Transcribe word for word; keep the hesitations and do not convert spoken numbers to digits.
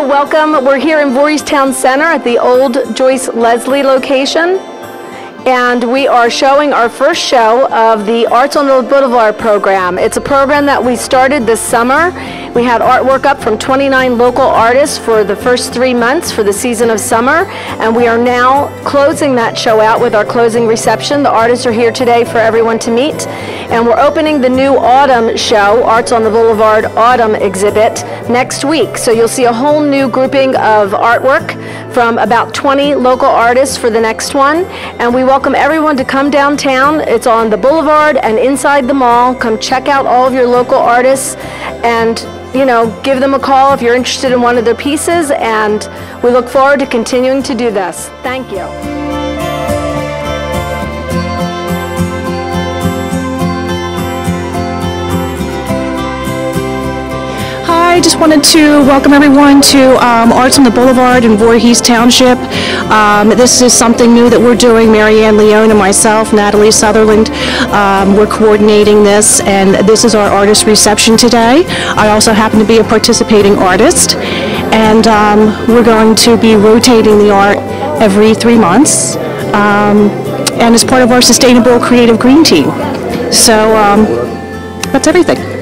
welcome. We're here in Voorhees Town Center at the old Joyce Leslie location, and we are showing our first show of the Arts on the Boulevard program. It's a program that we started this summer. We had artwork up from twenty-nine local artists for the first three months for the season of summer, and we are now closing that show out with our closing reception. The artists are here today for everyone to meet, and we're opening the new autumn show, Arts on the Boulevard Autumn exhibit, next week. So you'll see a whole new grouping of artwork from about twenty local artists for the next one, and we welcome everyone to come downtown. It's on the boulevard and inside the mall. Come check out all of your local artists and, you know, give them a call if you're interested in one of their pieces, and we look forward to continuing to do this. Thank you. I just wanted to welcome everyone to um, Arts on the Boulevard in Voorhees Township. Um, this is something new that we're doing. Marianne Leone and myself, Natalie Sutherland, um, we're coordinating this, and this is our artist reception today. I also happen to be a participating artist, and um, we're going to be rotating the art every three months, um, and as part of our Sustainable Creative Green Team. So um, that's everything.